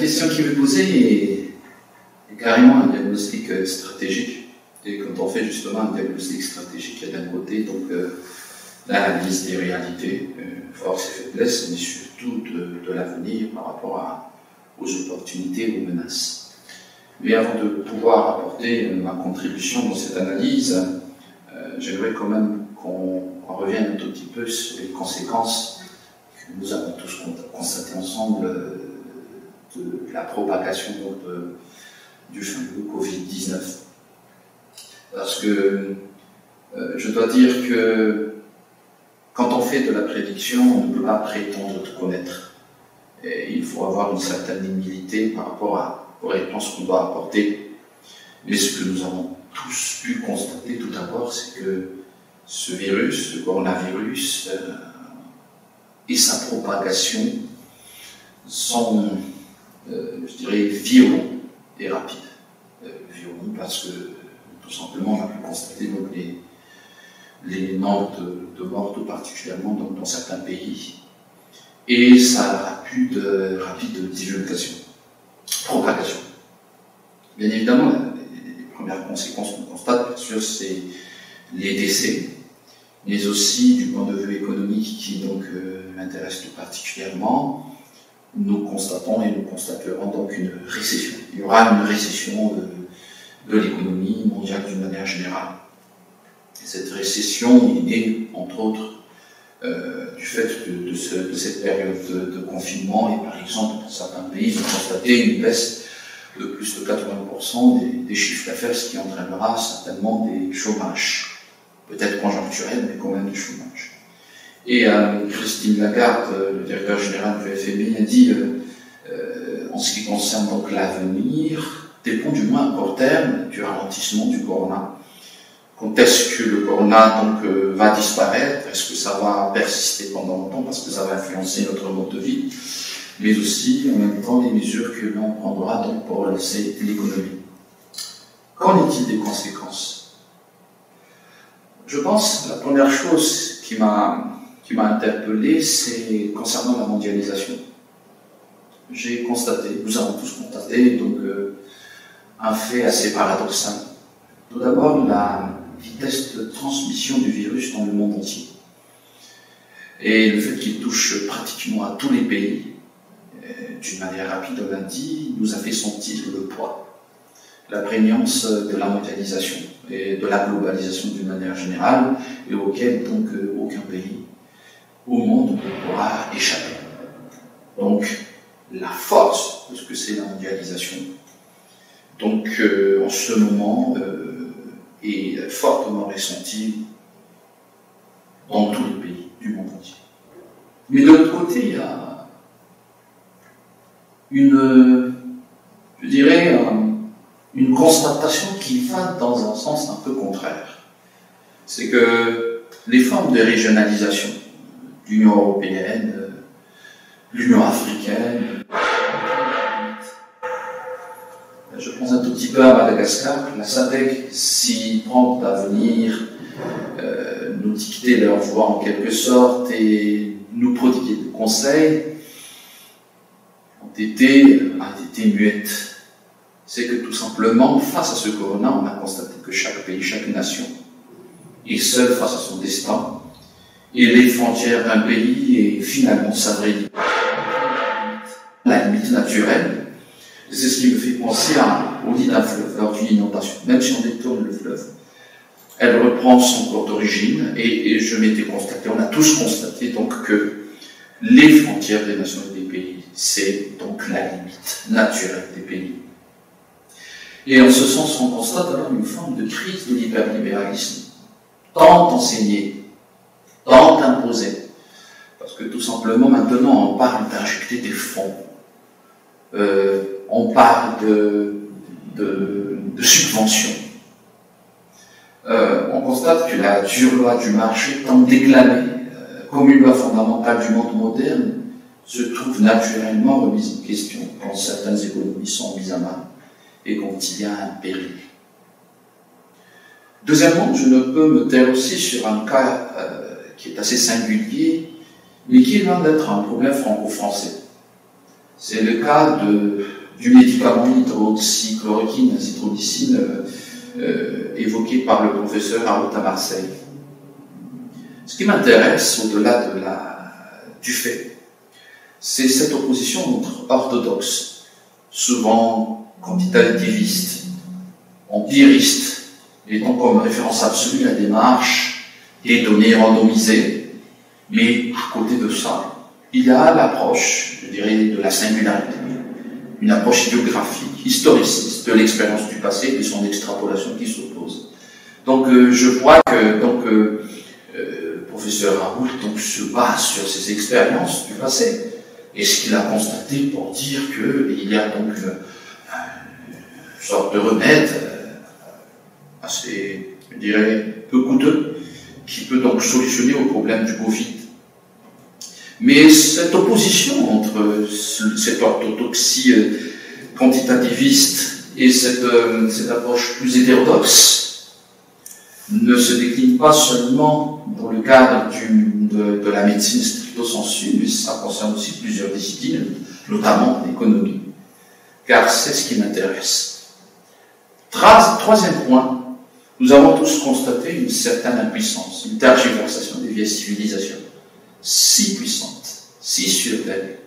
question qui m'est posée est carrément un diagnostic stratégique. Et quand on fait justement un diagnostic stratégique, il y a d'un côté donc l'analyse des réalités, forces et faiblesses, mais surtout de l'avenir par rapport aux opportunités, aux menaces. Mais avant de pouvoir apporter ma contribution dans cette analyse, j'aimerais quand même qu'on revienne un tout petit peu sur les conséquences que nous avons tous constatées ensemble de la propagation donc, du fameux Covid-19. Parce que je dois dire que quand on fait de la prédiction, on ne peut pas prétendre tout connaître. Et il faut avoir une certaine humilité par rapport aux réponses qu'on doit apporter. Mais ce que nous avons tous pu constater tout d'abord, c'est que ce virus, ce coronavirus, et sa propagation sont, je dirais, violents et rapides. Violents parce que, tout simplement, on a pu constater donc, les nombres de morts, tout particulièrement donc, dans certains pays, et sa rapide divulgation, propagation. Bien évidemment, les premières conséquences qu'on constate, bien sûr, c'est les décès, mais aussi du point de vue économique qui donc m'intéresse tout particulièrement. Nous constatons et nous constaterons donc une récession. Il y aura une récession de l'économie mondiale d'une manière générale. Et cette récession est née, entre autres, du fait de cette période de confinement, et par exemple, dans certains pays, ils ont constaté une baisse de plus de 80% des chiffres d'affaires, ce qui entraînera certainement des chômages, peut-être conjoncturels, mais quand même des chômages. Et Christine Lagarde, le directeur général du FMI, a dit, en ce qui concerne donc l'avenir, dépend du moins à court terme du ralentissement du corona. Quand est-ce que le corona donc, va disparaître? Est-ce que ça va persister pendant longtemps parce que ça va influencer notre mode de vie? Mais aussi, en même temps, les mesures que l'on prendra donc, pour relancer l'économie. Qu'en est-il des conséquences? Je pense, la première chose qui m'a interpellé, c'est concernant la mondialisation. J'ai constaté, nous avons tous constaté, donc, un fait assez paradoxal. Tout d'abord, la vitesse de transmission du virus dans le monde entier. Et le fait qu'il touche pratiquement à tous les pays, d'une manière rapide, on l'a dit, nous a fait sentir le poids, la prégnance de la mondialisation et de la globalisation d'une manière générale, et auquel donc aucun pays au monde ne pourra échapper. Donc, la force de ce que c'est la mondialisation, donc en ce moment, est fortement ressentie dans tous les pays du monde entier. Mais de l'autre côté, il y a une constatation qui va dans un sens un peu contraire. C'est que les formes de régionalisation, l'Union européenne, l'Union africaine, je pense un tout petit peu à Madagascar, la SADC, s'y prend à venir nous dicter leur voie en quelque sorte et nous prodiguer des conseils, ont été muettes. C'est que tout simplement, face à ce corona, on a constaté que chaque pays, chaque nation est seul face à son destin, et les frontières d'un pays est finalement s'avrillent. La limite naturelle, c'est ce qui me fait penser au lit d'un fleuve lors d'une inondation. Même si on détourne le fleuve, elle reprend son cours d'origine, et je m'étais constaté, on a tous constaté donc que les frontières des nations et des pays, c'est donc la limite naturelle des pays. Et en ce sens, on constate alors une forme de crise de l'hyperlibéralisme, tant enseigné, tant imposé, parce que tout simplement maintenant on parle d'injecter des fonds, on parle de subventions. On constate que la dure loi du marché, tant déclamée comme une loi fondamentale du monde moderne, se trouve naturellement remise en question quand certaines économies sont mises à mal et quand il y a un péril. Deuxièmement, je ne peux me taire aussi sur un cas qui est assez singulier, mais qui est loin d'être un problème franco-français. C'est le cas du médicament hydroxychloroquine, azithromycine, évoqué par le professeur Araout à Marseille. Ce qui m'intéresse, au-delà du fait, c'est cette opposition entre orthodoxes, souvent quantitativistes, empiristes, étant comme référence absolue la démarche des données randomisées. Mais à côté de ça, il y a l'approche, je dirais, de la singularité, une approche biographique, historiciste de l'expérience du passé et de son extrapolation qui s'oppose. Donc je vois que le professeur Araout se base sur ses expériences du passé et ce qu'il a constaté pour dire qu'il y a donc une sorte de remède assez, je dirais, peu coûteux qui peut donc solutionner au problème du Covid. Mais cette opposition entre cette orthodoxie quantitativiste et cette approche plus hétérodoxe ne se décline pas seulement dans le cadre de la médecine stricto sensu, mais ça concerne aussi plusieurs disciplines, notamment l'économie. Car c'est ce qui m'intéresse. Troisième point, nous avons tous constaté une certaine impuissance, une tergiversation des vieilles civilisations, si puissante, si surveillée.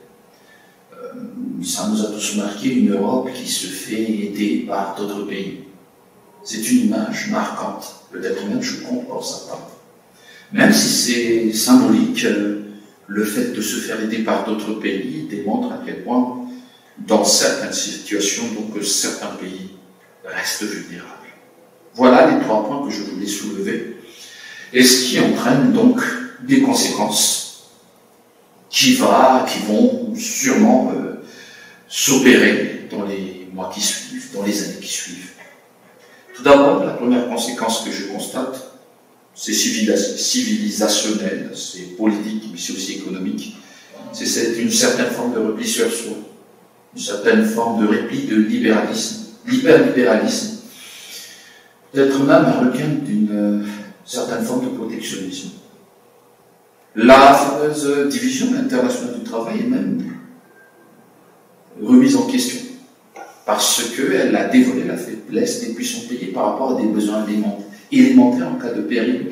Ça nous a tous marqué une Europe qui se fait aider par d'autres pays. C'est une image marquante, peut-être même choquante pour certains. Même si c'est symbolique, le fait de se faire aider par d'autres pays démontre à quel point, dans certaines situations, donc certains pays restent vulnérables. Voilà les 3 points que je voulais soulever, et ce qui entraîne donc des conséquences qui vont sûrement s'opérer dans les mois qui suivent, dans les années qui suivent. Tout d'abord, la première conséquence que je constate, c'est civilisationnel, c'est politique, mais c'est aussi économique. C'est une certaine forme de repli sur soi, une certaine forme de repli de libéralisme, l'hyperlibéralisme, peut-être même un requin d'une certaine forme de protectionnisme. La fameuse division internationale du travail est même remise en question, parce qu'elle a dévoilé la faiblesse des puissants pays par rapport à des besoins élémentaires en cas de péril.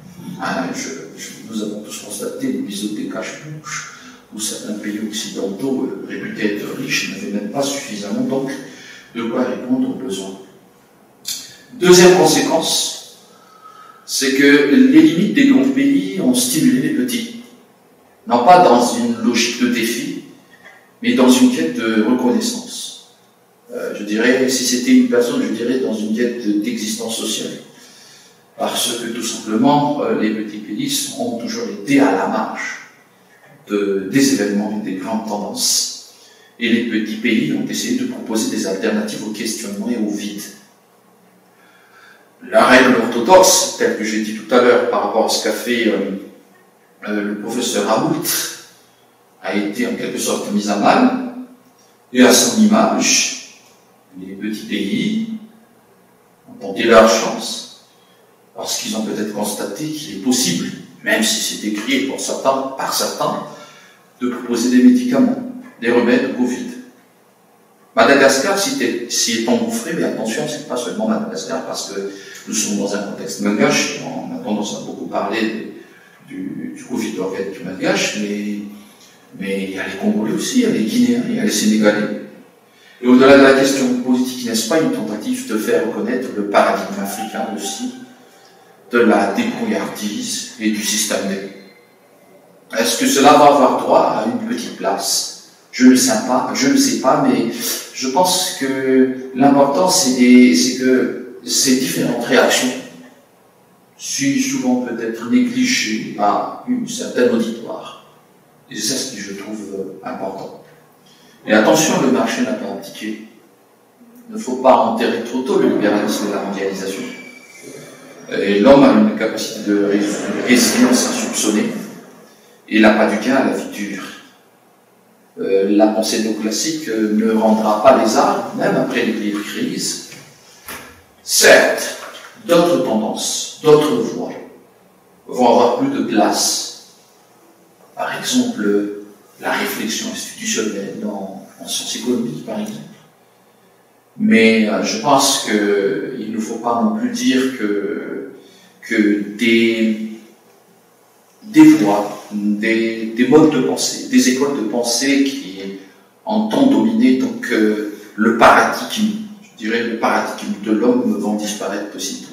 Nous avons tous constaté l'épisode des cache-bouches, où certains pays occidentaux réputés être riches n'avaient même pas suffisamment donc de quoi répondre aux besoins. Deuxième conséquence, c'est que les limites des grands pays ont stimulé les petits. Non pas dans une logique de défi, mais dans une quête de reconnaissance. Je dirais, si c'était une personne, je dirais dans une quête d'existence sociale. Parce que tout simplement, les petits pays ont toujours été à la marge des événements et des grandes tendances. Et les petits pays ont essayé de proposer des alternatives au questionnement et au vide. La règle orthodoxe, telle que j'ai dit tout à l'heure par rapport à ce qu'a fait le professeur Araout, a été en quelque sorte mise à mal, et à son image, les petits pays ont tenté leur chance, parce qu'ils ont peut-être constaté qu'il est possible, même si c'est décrié par certains, de proposer des médicaments, des remèdes au Covid. Madagascar s'y est engouffré, mais attention, c'est pas seulement Madagascar, parce que nous sommes dans un contexte malgache, on a tendance à beaucoup parler du Covid organique malgache, mais il y a les Congolais aussi, il y a les Guinéens, il y a les Sénégalais. Et au-delà de la question politique, n'est-ce pas une tentative de faire reconnaître le paradigme africain aussi, de la débrouillardise et du système D? Est-ce que cela va avoir droit à une petite place? Je ne le sais pas, mais je pense que l'important c'est que ces différentes réactions sont souvent peut-être négligées par une certaine auditoire. Et c'est ce que je trouve important. Mais attention, le marché n'a pas abdiqué. Il ne faut pas enterrer trop tôt le libéralisme et la mondialisation. Et l'homme a une capacité de résilience insoupçonnée, et il n'a pas du gain à la vie dure. La pensée néoclassique ne rendra pas les arts, même après les crises. Certes, d'autres tendances, d'autres voies vont avoir plus de place. Par exemple, la réflexion institutionnelle en sciences économiques, par exemple. Mais je pense qu'il ne faut pas non plus dire que des voies, des modes de pensée, des écoles de pensée qui entendent dominer donc le paradigme, je dirais le paradigme de l'homme vont disparaître aussitôt.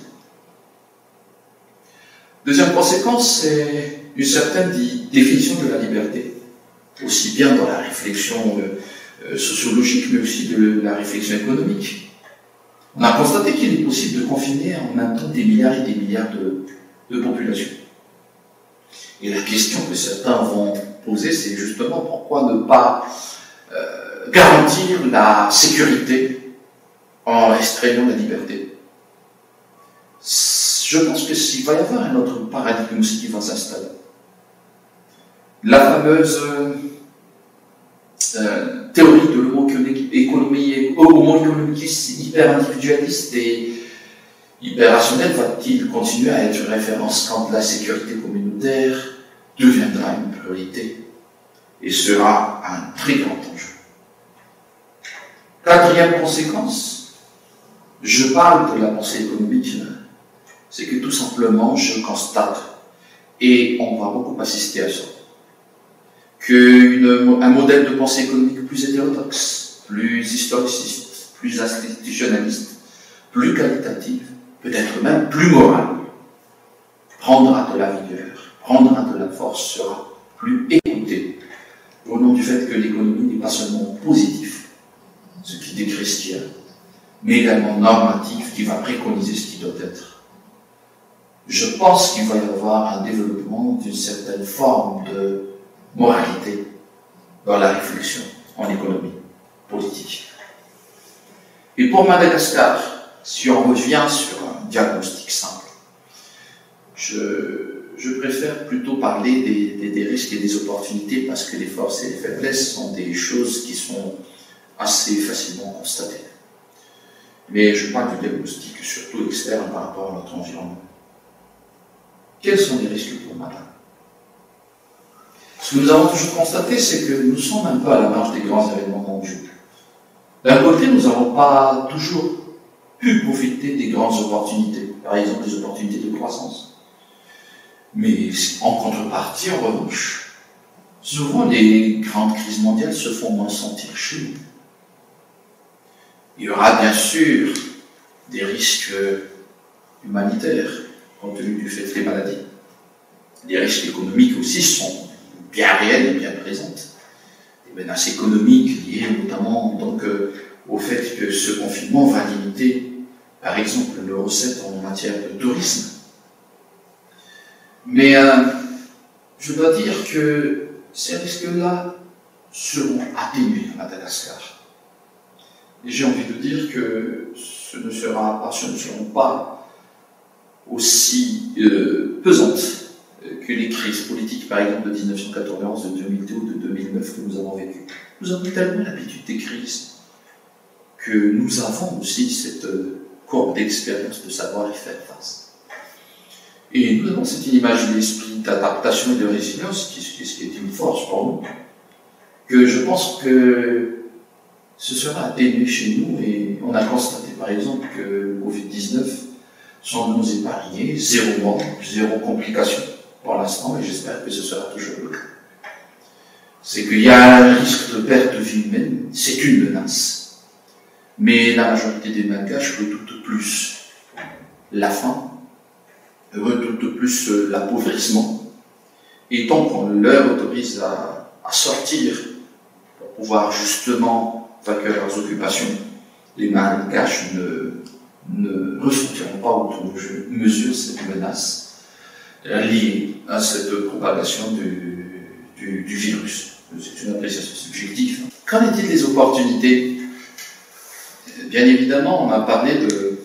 Deuxième conséquence, c'est une certaine définition de la liberté, aussi bien dans la réflexion sociologique, mais aussi de la réflexion économique. On a constaté qu'il est possible de confiner en même temps des milliards et des milliards de populations. Et la question que certains vont poser, c'est justement pourquoi ne pas garantir la sécurité en restreignant la liberté. Je pense que s'il va y avoir un autre paradigme aussi qui va s'installer. La fameuse théorie de l'homo economicus hyper-individualiste et hyper-rationnel va-t-il continuer à être une référence quand la sécurité communautaire deviendra une priorité et sera un très grand enjeu. Quatrième conséquence, je parle de la pensée économique, c'est que tout simplement je constate, et on va beaucoup assister à ça, qu'un modèle de pensée économique plus hétérodoxe, plus historiciste, plus institutionnaliste, plus qualitatif, peut-être même plus moral, prendra de la vigueur, prendra de la force, sera plus écouté, au nom du fait que l'économie n'est pas seulement positive, ce qui décrit ce qu'il y a, mais également normatif, qui va préconiser ce qui doit être. Je pense qu'il va y avoir un développement d'une certaine forme de moralité dans la réflexion en économie politique. Et pour Madagascar, si on revient sur un diagnostic simple, je préfère plutôt parler des risques et des opportunités parce que les forces et les faiblesses sont des choses qui sont assez facilement constatées. Mais je parle du diagnostic surtout externe par rapport à notre environnement. Quels sont les risques pour Madame? Ce que nous avons toujours constaté, c'est que nous sommes un peu à la marge des grands événements mondiaux. D'un côté, nous n'avons pas toujours pu profiter des grandes opportunités, par exemple des opportunités de croissance. Mais en contrepartie, en revanche, souvent les grandes crises mondiales se font moins sentir chez nous. Il y aura bien sûr des risques humanitaires, compte tenu du fait des maladies. Les risques économiques aussi sont bien réelles et bien présentes. Des menaces économiques liées notamment donc, au fait que ce confinement va limiter, par exemple, nos recettes en matière de tourisme. Mais je dois dire que ces risques-là seront atténués à Madagascar. Et j'ai envie de dire que ce ne seront pas aussi pesantes que les crises politiques, par exemple, de 1991, de 2002 ou de 2009 que nous avons vécues. Nous avons tellement l'habitude des crises que nous avons aussi cette courbe d'expérience de savoir y faire face. Et nous avons cette image de l'esprit d'adaptation et de résilience qui est une force pour nous, que je pense que ce sera atténué chez nous et on a constaté par exemple que le Covid-19 semble nous épargner, 0 mort, 0 complication pour l'instant et j'espère que ce sera toujours le cas. C'est qu'il y a un risque de perte de vie humaine, c'est une menace, mais la majorité des Malgaches redoutent plus la faim, redoutent plus l'appauvrissement et tant qu'on leur autorise à sortir pour pouvoir justement vainqueur leurs occupations, les Malgaches ne ressentiront pas outre mesure cette menace liée à cette propagation du virus. C'est une appréciation subjective. Qu'en est-il des opportunités? Bien évidemment, on a parlé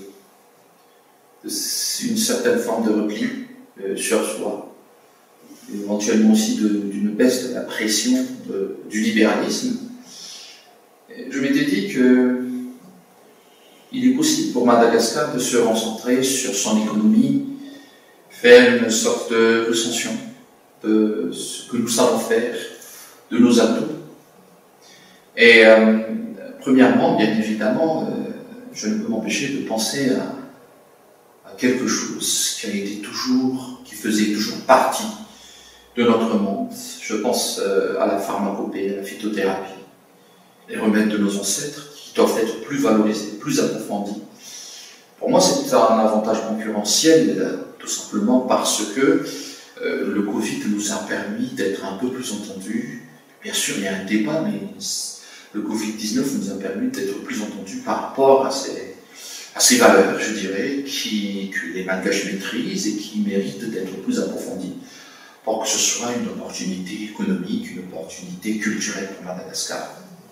d'une certaine forme de repli sur soi, éventuellement aussi d'une baisse de la pression du libéralisme. Je m'étais dit qu'il est possible pour Madagascar de se concentrer sur son économie, faire une sorte de recension de ce que nous savons faire, de nos atouts. Et premièrement, bien évidemment, je ne peux m'empêcher de penser à quelque chose qui faisait toujours partie de notre monde. Je pense à la pharmacopée, à la phytothérapie, les remèdes de nos ancêtres qui doivent être plus valorisés, plus approfondis. Pour moi, c'est un avantage concurrentiel, tout simplement parce que le Covid nous a permis d'être un peu plus entendus. Bien sûr, il y a un débat, mais le Covid-19 nous a permis d'être plus entendus par rapport à ces valeurs, je dirais, que les Malgaches maîtrisent et qui méritent d'être plus approfondies pour que ce soit une opportunité économique, une opportunité culturelle pour Madagascar.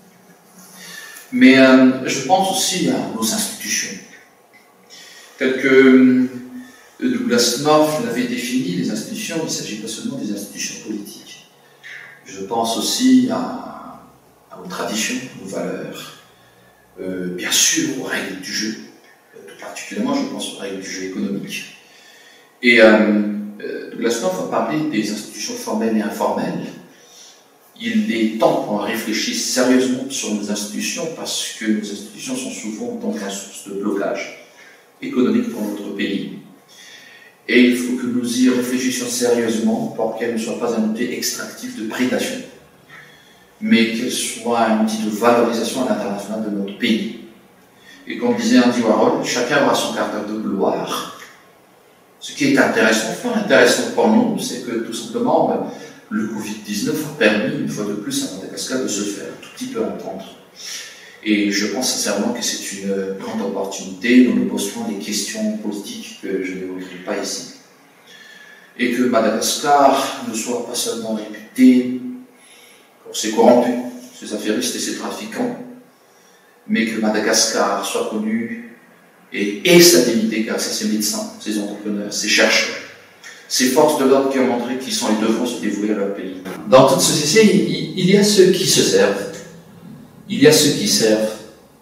Mais je pense aussi à nos institutions, telles que Douglas North l'avait défini, les institutions, il ne s'agit pas seulement des institutions politiques. Je pense aussi à nos traditions, nos valeurs, bien sûr aux règles du jeu. Tout particulièrement, je pense aux règles du jeu économique. Et Douglas North a parlé des institutions formelles et informelles. Il est temps qu'on réfléchisse sérieusement sur nos institutions parce que nos institutions sont souvent donc la source de blocage économique pour notre pays. Et il faut que nous y réfléchissions sérieusement pour qu'elles ne soient pas un outil extractif de prédation, mais qu'elles soient un outil de valorisation à l'international de notre pays. Et comme disait Andy Warhol, chacun aura son quart d'heure de gloire. Ce qui est intéressant, fort intéressant pour nous, c'est que tout simplement, le Covid-19 a permis, une fois de plus, à Madagascar de se faire un tout petit peu entendre. Et je pense sincèrement que c'est une grande opportunité. Nous nous poserons des questions politiques que je n'évoquerai pas ici. Et que Madagascar ne soit pas seulement réputé pour ses corrompus, ses affairistes et ses trafiquants, mais que Madagascar soit connu et sa dignité grâce à ses médecins, ses entrepreneurs, ses chercheurs, ces forces de l'ordre qui ont montré qu'ils sont et devront se dévouer à leur pays. Dans toute société, il y a ceux qui se servent. Il y a ceux qui servent.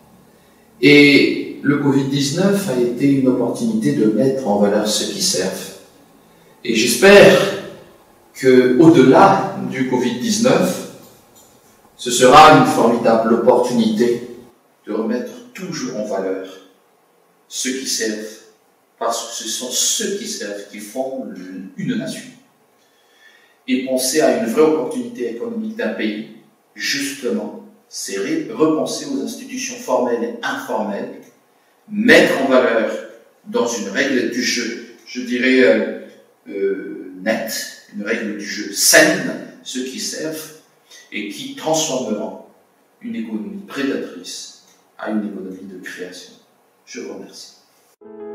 Et le Covid-19 a été une opportunité de mettre en valeur ceux qui servent. Et j'espère qu'au-delà du Covid-19, ce sera une formidable opportunité de remettre toujours en valeur ceux qui servent, parce que ce sont ceux qui servent qui font une nation. Et penser à une vraie opportunité économique d'un pays, justement, c'est repenser aux institutions formelles et informelles, mettre en valeur dans une règle du jeu, je dirais nette, une règle du jeu saine, ceux qui servent et qui transformeront une économie prédatrice à une économie de création. Je vous remercie.